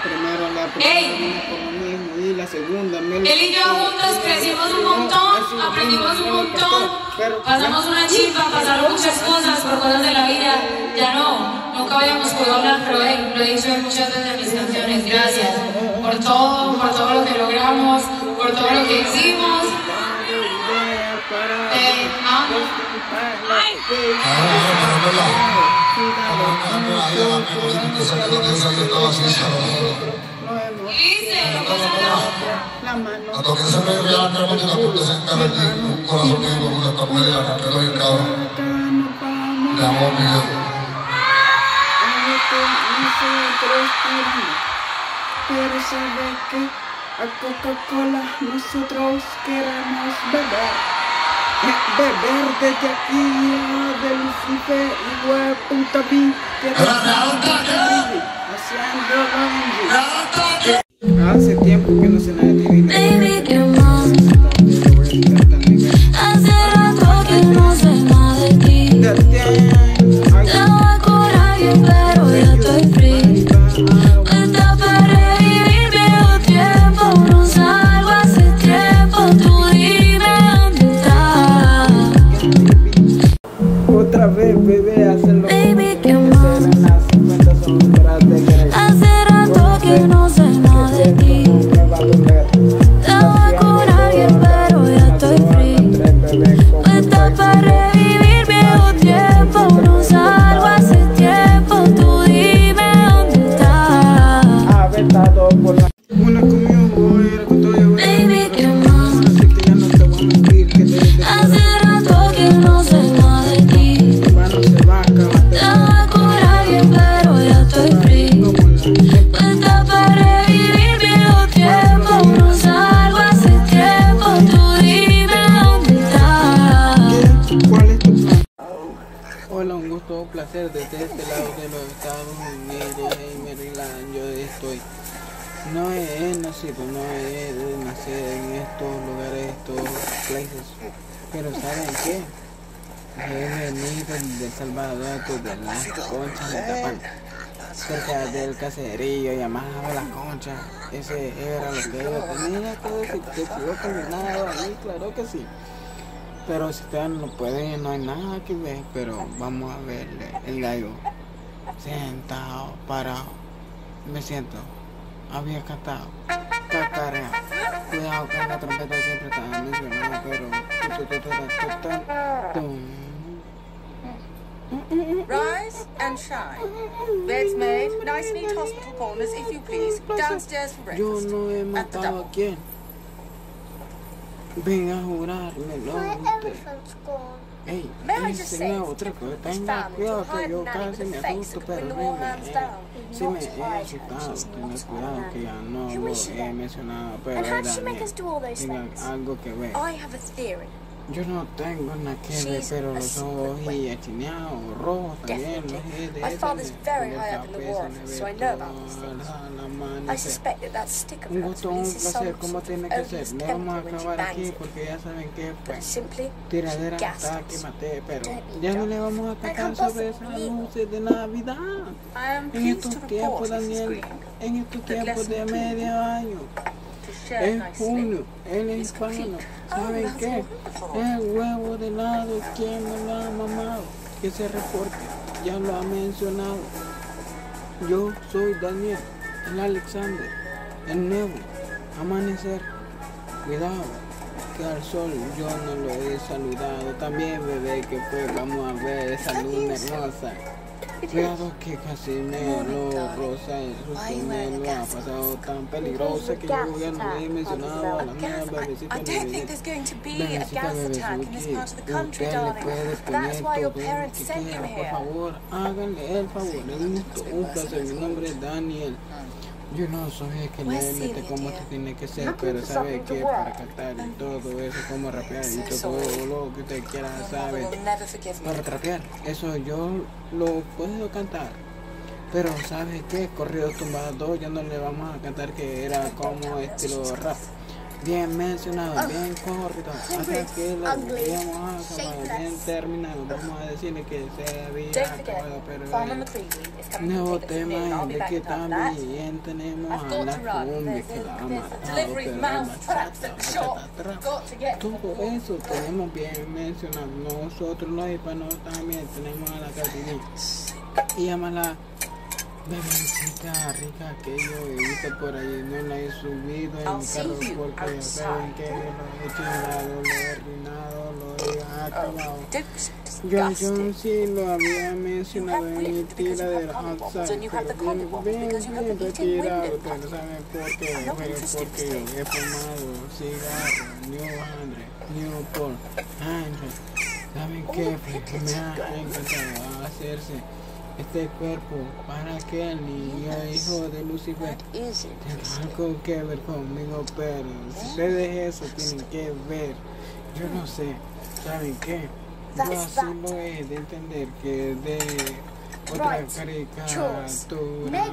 Primero la primera por lo mismo y la segunda. Él y yo juntos crecimos un montón, aprendimos un montón, pasamos una chimba, pasaron muchas cosas por cosas de la vida. Ya no, nunca habíamos podido hablar, pero lo he dicho en muchas veces en mis canciones. Gracias por todo lo que logramos, por todo lo que hicimos. A toque se me vea la cara de la puta se encara allí, un corazón negro, una tapuera, que quedó bien cabrón. Le amo a Miguel. Pero sabe que a Coca-Cola nosotros queremos beber. Beber desde aquí de Lucifer y hueputa vi que hace tiempo que no se nadie Baby, ¿qué más? Hace rato que no sé nada de ti. Tengo coraje, pero ya estoy free. Puesta para revivir viejo tiempo. No salgo hace tiempo. Tú dime dónde estás. otra vez, bebé, hacerlo. Baby, ¿qué más? Hace rato que no sé nada de ti. Tengo coraje, pero ya estoy free. Puesta para revivir viejo tiempo. No salgo hace tiempo. Tú dime dónde estás. Una conmigo, era con todo yo. Baby, ¿qué más? Así que ya no te voy a mentir que te Hace rato que no sé nada de ti. no se va a acabar. Tengo coraje, pero ya estoy free. Puesta para revivir viejo tiempo. No salgo hace tiempo. Tú dime dónde estás. ¿Cuál es tu plan? Hola, un gusto, un placer desde este lado de los Estados Unidos, en Maryland, yo estoy. No he nacido, no he de nacer en estos lugares, estos places, pero ¿saben qué? He venido de El Salvador, desde las conchas de Tapán, cerca del caserío, llamado Las Conchas. Ese era lo que yo tenía que decir, que sigo caminando ahí, claro que sí. Pero si ustedes no pueden, no hay nada que ver, pero vamos a verle el gallo sentado, parado, me siento, había cantado, cacareado, cuidado con la trompeta siempre estaba mencionada, pero Rise and shine. Beds made, nice neat hospital corners, if you please. Downstairs for yo breakfast. no he At the matado double. a quién. Ven a jurármelo usted. Ey, May I just ese say, no es otra cosa. this Tenga family cuidado to que hide yo Nanny casi with me a face asusto, that pero bring the war hands down. sí me he asustado. Tener cuidado que ya no lo he mencionado, pero And how era did she make bien. us do all those Tenga things? algo que ver. I have a theory. Yo no tengo nada que ver, She's pero a los ojos secret y achineados, rojos también, los Definitely. My father's very high up in the war office, so I know about these things. I suspect that stick of Un hers gusto, un releases some placer, como sort tiene of que ser. odious Le vamos a chemical when she acabar bangs aquí it. porque ya saben que But pues simply, tiradera gassed hasta us. que maté, pero Don't ya be no le dumb. vamos a I cantar can't sobre possibly esas believe luces de Navidad. I am En pleased estos to report, tiempos, Mrs. Daniel, Green, en estos that tiempos lesson de two medio año, to share es nicely. junio, el is hispano, complete. ¿saben Oh, qué? that's wonderful. El huevo de helado, ¿quién me lo ha mamado? Que se reporte, ya lo ha mencionado. Yo soy Daniel, el Alexander, el nuevo, amanecer. Cuidado, que al sol yo no lo he saludado. También bebé que fue, vamos a ver esa luna hermosa. Cuidado que casi me lo rosa, eso me lo ha pasado tan peligrosa que yo ya no le he mencionado a la nueva bebecita I don't think bebé. there's going to be a Bebecita gas attack in this Bebesuki, part of the country, usted le darling. puede That's poner why your todo lo parents que sent you quiera, por here. favor, háganle el favor, un gusto, un placer, mi nombre es Daniel. Yo no soy el que Where's le mete Celia, como dear? esto tiene que ser, pero sabe que para cantar y todo eso, como rapear y todo lo que usted quiera, Your mother sabe. will never forgive me. Para trapear, eso yo lo puedo cantar. Pero ¿sabes qué? Corridos tumbados ya no le vamos a cantar, que era como estilo rap. bien mencionado, bien corrido, hasta que lo digamos acabado, bien terminado, vamos a decirle que se había acabado, pero nuevo tema de que también tenemos a la cumbia que la ha matado, pero la bachata, todo eso tenemos bien mencionado. Nosotros los hispanos también tenemos a la Catinita y llama la bebecita rica que yo he visto por ahí, no la he subido en mi carro porque ya saben que yo lo he chingado, lo he arruinado, lo he acabado. John sí lo había mencionado en mi tira del outside, pero bien retirado, pero ¿saben por qué? Pero porque yo he fumado cigarro, Newport, Andrew. ¿Saben qué? Me ha encantado hacerse este cuerpo para que el niño hijo de Lucifer tenga algo que ver conmigo, pero si ustedes eso tienen que ver, yo no sé, ¿saben qué? Yo así lo he de entender que de otra caricatura yo me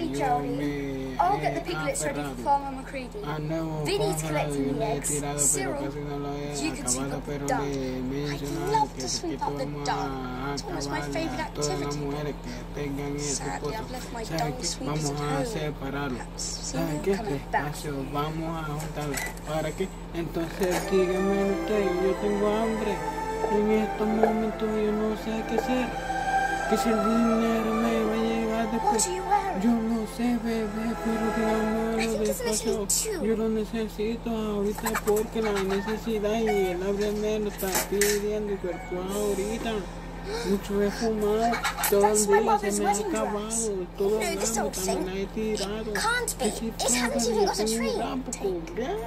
he aferrado a nuevo pájaro y le he tirado, pero casi no lo he acabado, pero le he mencionado que vamos a acabar a todas las mujeres que tengan ese esposo. ¿Saben qué? Vamos a separarlo. ¿Saben qué? Despacio, vamos a juntarlo. ¿Para qué? Entonces díganme usted, yo tengo hambre. En estos momentos yo no sé qué hacer. Que si el dinero me va a llegar después. Yo no sé, bebé, pero dígamelo despacio. Yo lo necesito ahorita porque la necesidad y el hambre me lo está pidiendo el cuerpo ahorita. Mucho he fumado, todo el día se me ha acabado, todo el hambre también la he tirado. Necesito tengo un tampoco.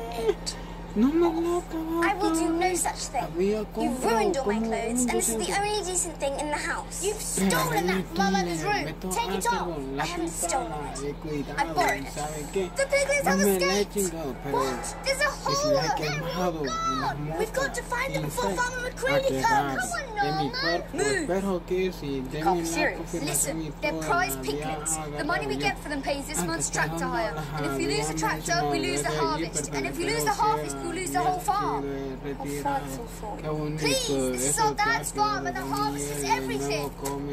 No me lo acabado. I will do no such thing. You've ruined all my clothes, and this is the only decent thing in the house. You've stolen that from Mother's room. Take it off. I haven't stolen it. I borrowed it. The piglets have escaped. What? There's a hole. They're all gone. We've got to find them before Farmer McCready comes. Come on, Norman. Move. Cop serious. Listen, they're prize piglets. The money we get for them pays this month's tractor hire. And if we lose the tractor, we lose the harvest. And if we lose the harvest, we'll lose the whole farm. Please, this is our dad's farm and the harvest is everything.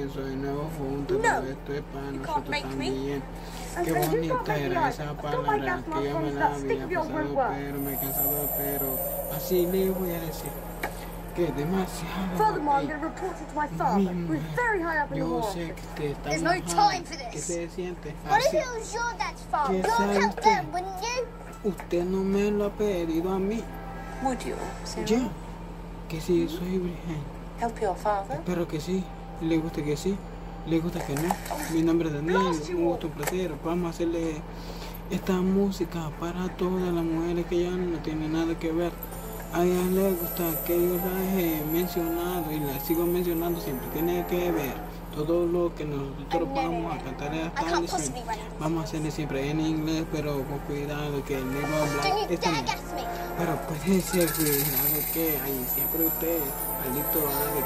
No, you can't make me. Qué bonita era esa palabra que yo me la había pasado, pero me he cansado, pero así le voy a decir que demasiado. Furthermore, I'm going to report it to my father, who is very high up in the world. There's no time for this. What if it was your dad's farm? You'd help them, wouldn't you? Usted no me lo ha pedido a mí. Would you? Yo, que sí, soy virgen. Help your father? Espero que sí. Le gusta que sí. Le gusta que no. Mi nombre es Daniel. Un gusto, un placer. Vamos a hacerle esta música para todas las mujeres que ya no tienen nada que ver. A ella le gusta que yo las he mencionado y las sigo mencionando. Siempre tiene que ver. Todo lo que nosotros vamos a cantar esta canción, vamos a hacerle siempre en inglés, pero con cuidado que el mismo hablar pero puede ser cuidado que ahí siempre usted, maldito ave,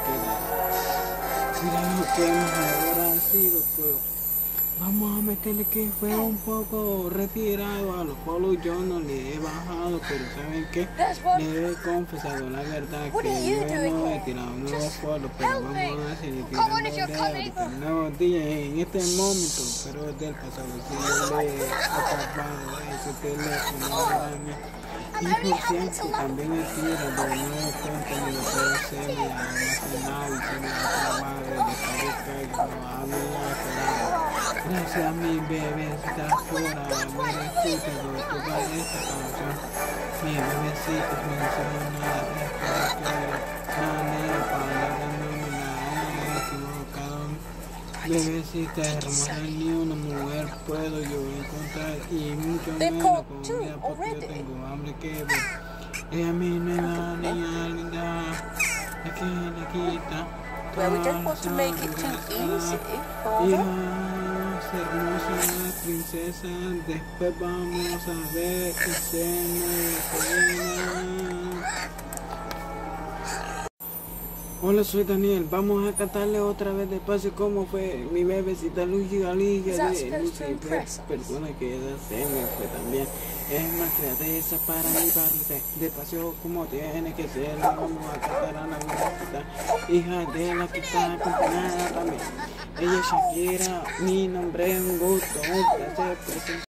que cuidado que mejor ha sido, pero vamos a meterle que fue un poco retirado a los polos. Yo no le he bajado, pero ¿saben qué? Le he confesado la verdad que yo no he tirado nuevos polos, pero vamos a seguir tirando nuevos días en este momento, pero es del pasado. Si yo le he acabado ese teléfono y por cierto, también he tirado de nuevo contenido, pero se me ha almacenado y se me ha acabado de saber que yo no había esperado. Gracias a mi bebecita fuera, me escuchado toda esta canción. Mi bebecita mencionada, espero que manera palabra no me la he equivocado. Bebecita hermosa, ni una mujer puedo yo encontrar y mucho menos comida porque yo tengo hambre que ver. Ella mi nueva niña linda, la que le quita. Well, we don't want to make it too easy, Father. Hermosa princesa, después vamos a ver escena. Hola, soy Daniel. Vamos a cantarle otra vez despacio cómo fue mi bebecita Lucy Galicia de Lucy. Perdona que esa se me fue también. Es más creativa para mi parte. Despacio como tiene que ser. Vamos a cantar a la bebecita, hija de la que está acompañada también. Ella es Shakira. Mi nombre es un gusto, un placer presentar.